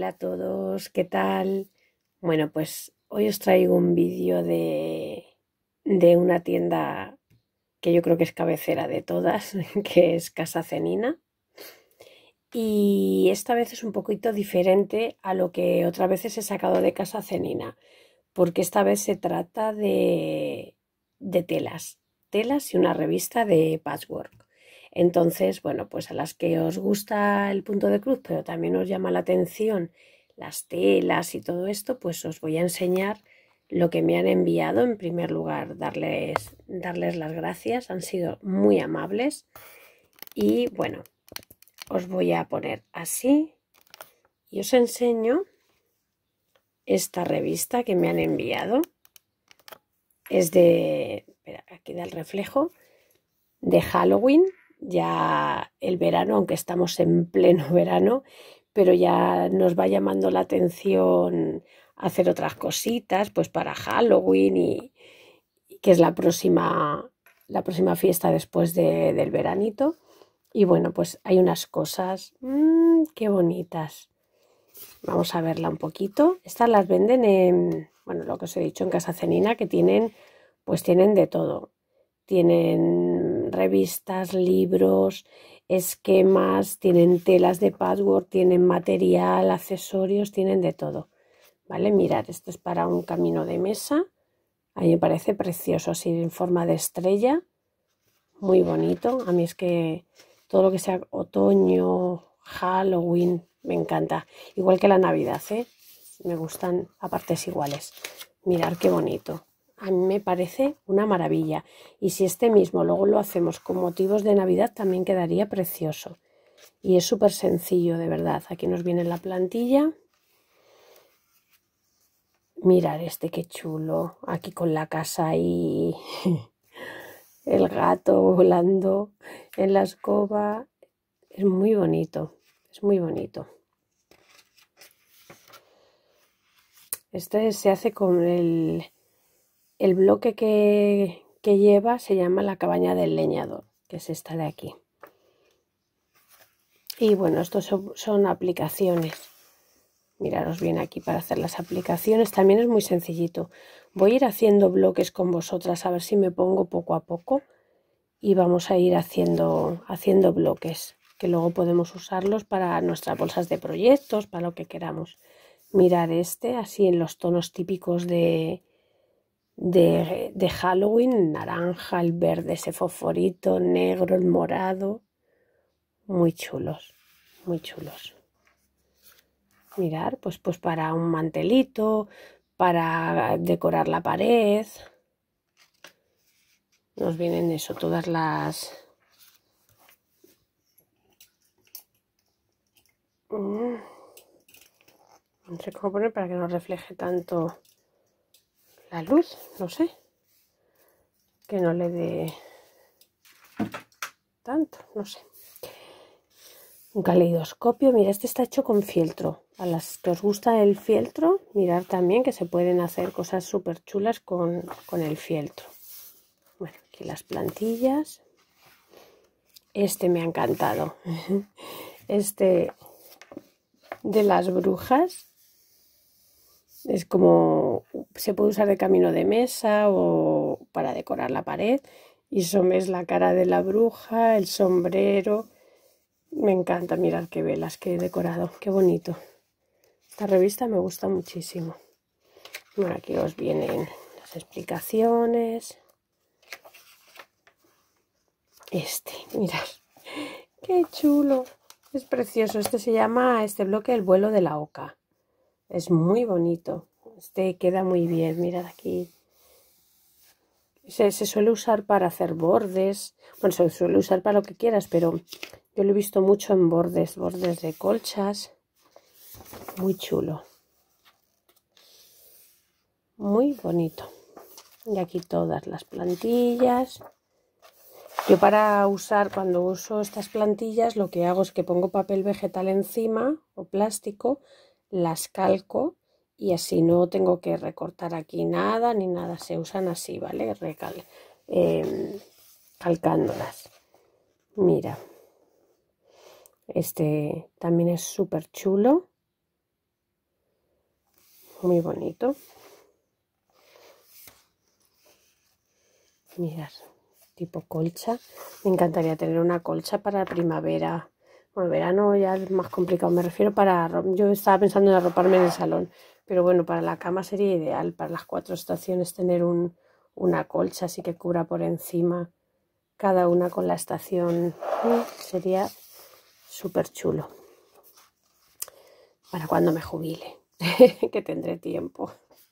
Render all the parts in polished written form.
Hola a todos, ¿qué tal? Bueno, pues hoy os traigo un vídeo de una tienda que yo creo que es cabecera de todas, que es Casa Cenina. Y esta vez es un poquito diferente a lo que otras veces he sacado de Casa Cenina, porque esta vez se trata de telas y una revista de patchwork. Entonces, bueno, pues a las que os gusta el punto de cruz, pero también os llama la atención las telas y todo esto, pues os voy a enseñar lo que me han enviado. En primer lugar, darles las gracias, han sido muy amables. Y bueno, os voy a poner así y os enseño esta revista que me han enviado. Es de, espera, aquí da el reflejo, de Halloween. Ya el verano, aunque estamos en pleno verano, pero ya nos va llamando la atención hacer otras cositas, pues para Halloween y que es la próxima fiesta después del veranito. Y bueno, pues hay unas cosas, qué bonitas. Vamos a verla un poquito. Estas las venden en, bueno, lo que os he dicho, en Casa Cenina, que tienen, pues tienen de todo. Tienen revistas, libros, esquemas, tienen telas de patchwork, tienen material, accesorios, tienen de todo. ¿Vale? Mirad, esto es para un camino de mesa. A mí me parece precioso, así en forma de estrella. Muy bonito. A mí es que todo lo que sea otoño, Halloween, me encanta. Igual que la Navidad, ¿eh? Me gustan a partes iguales. Mirad qué bonito. A mí me parece una maravilla. Y si este mismo luego lo hacemos con motivos de Navidad, también quedaría precioso. Y es súper sencillo, de verdad. Aquí nos viene la plantilla. Mirad este qué chulo. Aquí con la casa y el gato volando en la escoba. Es muy bonito. Es muy bonito. Este se hace con el bloque que lleva, se llama la cabaña del leñador, que es esta de aquí. Y bueno, estos son aplicaciones. Miraros bien aquí para hacer las aplicaciones. También es muy sencillito. Voy a ir haciendo bloques con vosotras, a ver si me pongo poco a poco. Y vamos a ir haciendo bloques, que luego podemos usarlos para nuestras bolsas de proyectos, para lo que queramos. Mirar este, así en los tonos típicos de Halloween, naranja, el verde, ese fosforito, negro, el morado. Muy chulos, muy chulos. Mirar, pues para un mantelito, para decorar la pared. Nos vienen eso, todas las... No sé cómo poner para que no refleje tanto la luz, no sé. Que no le dé tanto, no sé. Un caleidoscopio, mira, este está hecho con fieltro. A las que os gusta el fieltro, mirar también que se pueden hacer cosas súper chulas con el fieltro. Bueno, aquí las plantillas. Este me ha encantado. Este de las brujas. Es como, se puede usar de camino de mesa o para decorar la pared. Y es la cara de la bruja, el sombrero. Me encanta, mirar qué velas que he decorado, qué bonito. Esta revista me gusta muchísimo. Bueno, aquí os vienen las explicaciones. Mirad, qué chulo. Es precioso. Este se llama, este bloque, el vuelo de la oca. Es muy bonito. Este queda muy bien. Mirad aquí. Se suele usar para hacer bordes. Bueno, se suele usar para lo que quieras, pero yo lo he visto mucho en bordes de colchas. Muy chulo. Muy bonito. Y aquí todas las plantillas. Yo para usar, cuando uso estas plantillas, lo que hago es que pongo papel vegetal encima o plástico, las calco y así no tengo que recortar aquí nada ni nada. Se usan así, ¿vale? Calcándolas. Mira, este también es súper chulo. muy bonito. Mirad, tipo colcha. Me encantaría tener una colcha para primavera. Bueno, verano ya es más complicado. Me refiero para... Yo estaba pensando en arroparme en el salón. Pero bueno, para la cama sería ideal. Para las 4 estaciones tener una colcha así que cubra por encima. Cada una con la estación. Sería súper chulo. Para cuando me jubile. Que tendré tiempo.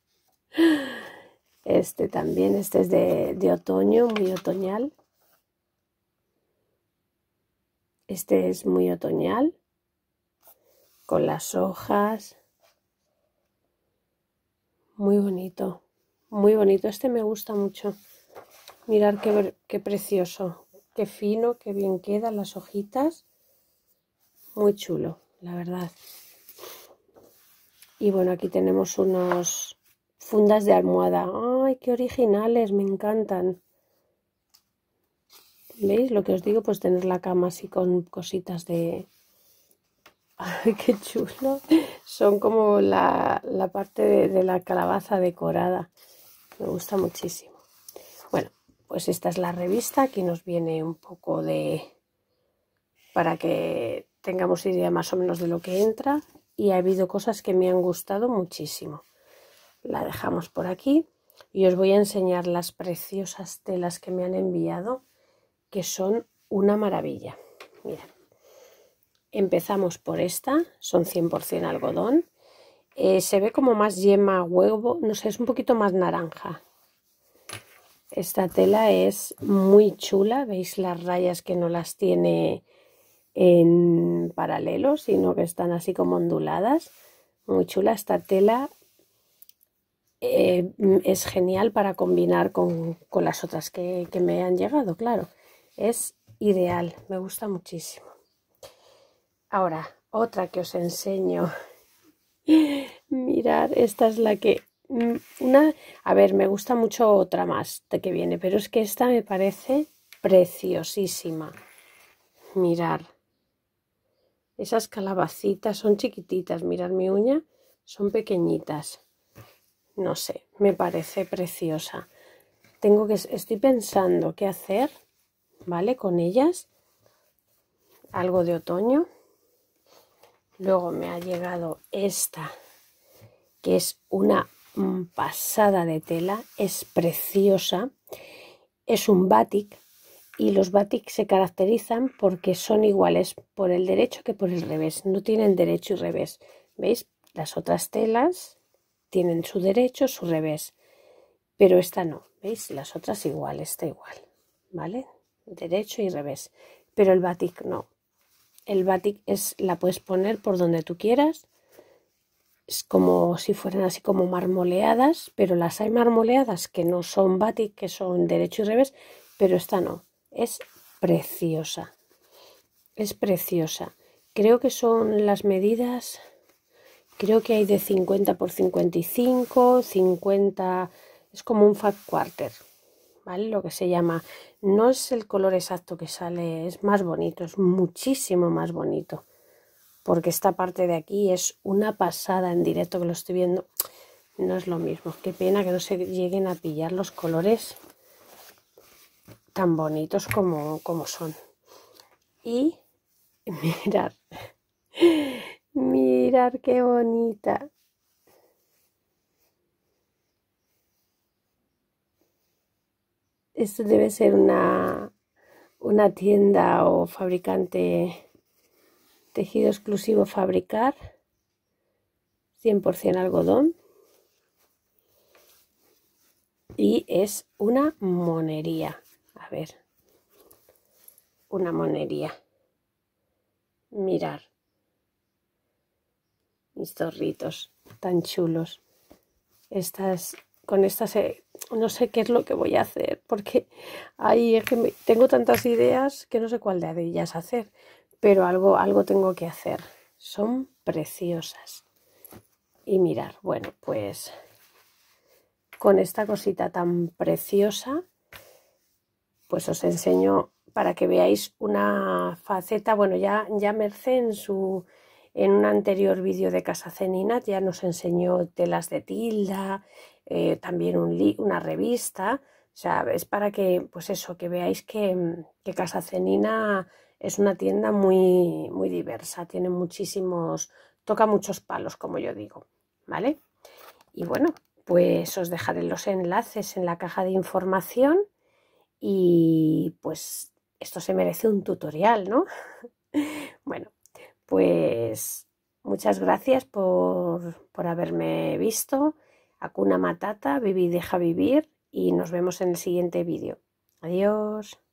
Este también, este es de otoño, muy otoñal. Este es muy otoñal, con las hojas. Muy bonito, muy bonito. Este me gusta mucho. Mirad qué precioso, qué fino, qué bien quedan las hojitas. Muy chulo, la verdad. Y bueno, aquí tenemos unos fundas de almohada. ¡Ay, qué originales! Me encantan. ¿Veis lo que os digo? Pues tener la cama así con cositas de... ¡Ay, qué chulo! Son como la parte de la calabaza decorada. Me gusta muchísimo. Bueno, pues esta es la revista. Aquí nos viene un poco para que tengamos idea más o menos de lo que entra. Y ha habido cosas que me han gustado muchísimo. La dejamos por aquí. Y os voy a enseñar las preciosas telas que me han enviado, que son una maravilla. Mirad. Empezamos por esta, son 100% algodón. Se ve como más yema huevo, no sé, es un poquito más naranja. Esta tela es muy chula, veis las rayas que no las tiene en paralelo, sino que están así como onduladas. Muy chula esta tela. Es genial para combinar con las otras que me han llegado, claro. Es ideal, me gusta muchísimo. Ahora, otra que os enseño. Mirad, esta es la que... a ver, me gusta mucho otra más de que viene, pero es que esta me parece preciosísima. Mirad. Esas calabacitas son chiquititas, mirad mi uña, son pequeñitas. No sé, me parece preciosa. Estoy pensando qué hacer, ¿vale? Con ellas. Algo de otoño. Luego me ha llegado esta, que es una pasada de tela, es preciosa. Es un batik y los batik se caracterizan porque son iguales por el derecho que por el revés. No tienen derecho y revés. ¿Veis? Las otras telas tienen su derecho, su revés. Pero esta no. ¿Veis? Las otras igual, está igual. ¿Vale? Derecho y revés. Pero el batik no. El batik la puedes poner por donde tú quieras. Es como si fueran así como marmoleadas, pero las hay marmoleadas que no son batik, que son derecho y revés, pero esta no. Es preciosa. Es preciosa. Creo que son las medidas, creo que hay de 50 por 55, 50, es como un fat quarter, ¿vale? Lo que se llama, no es el color exacto que sale, es más bonito, es muchísimo más bonito. Porque esta parte de aquí es una pasada en directo, que lo estoy viendo. No es lo mismo. Qué pena que no se lleguen a pillar los colores tan bonitos como son. Y mirad, mirad qué bonita. Esto debe ser una tienda o fabricante. Tejido exclusivo Fabricar, 100% algodón. Y es una monería. A ver, una monería. Mirar mis zorritos tan chulos. Con estas no sé qué es lo que voy a hacer, porque ahí es que tengo tantas ideas que no sé cuál de ellas hacer, pero algo tengo que hacer. Son preciosas. Y mirar, bueno, pues con esta cosita tan preciosa, pues os enseño para que veáis una faceta. Bueno, ya Mercé En un anterior vídeo de Casa Cenina ya nos enseñó telas de tilda, también una revista. O sea, es para que, pues eso, que veáis que Casa Cenina es una tienda muy, muy diversa, tiene muchísimos, toca muchos palos, como yo digo, ¿vale? Y bueno, pues os dejaré los enlaces en la caja de información y pues esto se merece un tutorial, ¿no? Bueno, pues muchas gracias por haberme visto. Hakuna Matata, vive y deja vivir y nos vemos en el siguiente vídeo. Adiós.